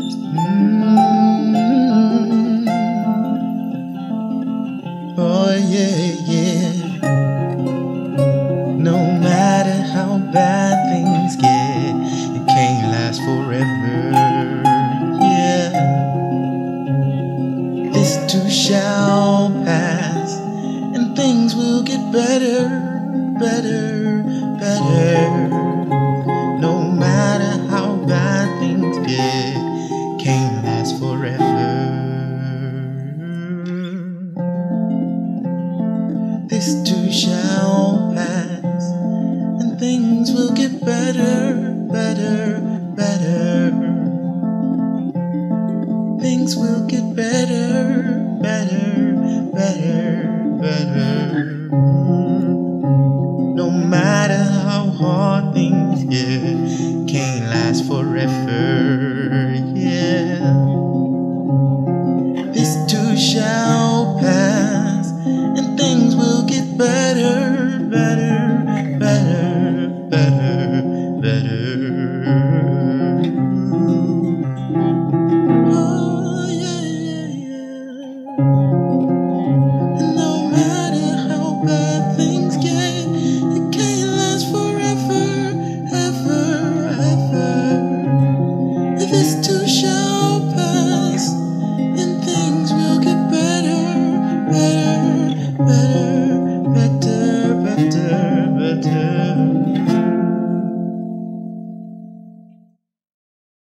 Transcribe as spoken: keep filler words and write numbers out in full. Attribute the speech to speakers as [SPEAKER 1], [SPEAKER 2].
[SPEAKER 1] Mm. Oh yeah, yeah. No matter how bad things get, it can't last forever. Yeah. This too shall pass, and things will get better, better, better. No matter how bad things get, can't last forever. This too shall pass, and things will get better, better, better. Things will get better, better, better, better. No matter how hard things get, can't last forever.